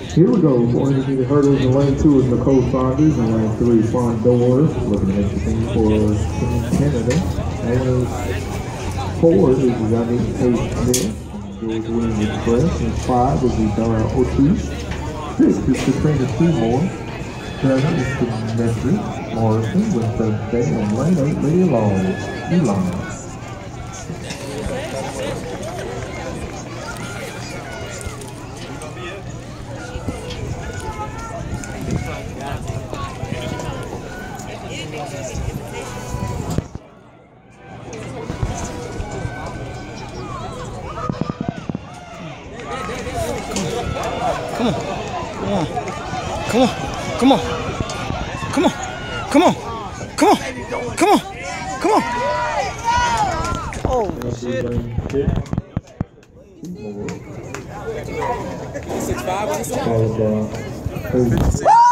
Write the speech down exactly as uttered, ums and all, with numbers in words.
Here we go. four hundred meter hurdles in lane two is Nicole Saunders, and lane three Fawn Doors. Looking to make the team for Team Canada. And four is Johnny H. Smith. George Williams Express. And five is Dara Otis. Six is Katrina Seymour. Seven is Demetri Morrison with third day. And lane eight, Lady Long. Elon. Come on, come on, come on, come on, come on, come on, come on. Oh shit. Six five.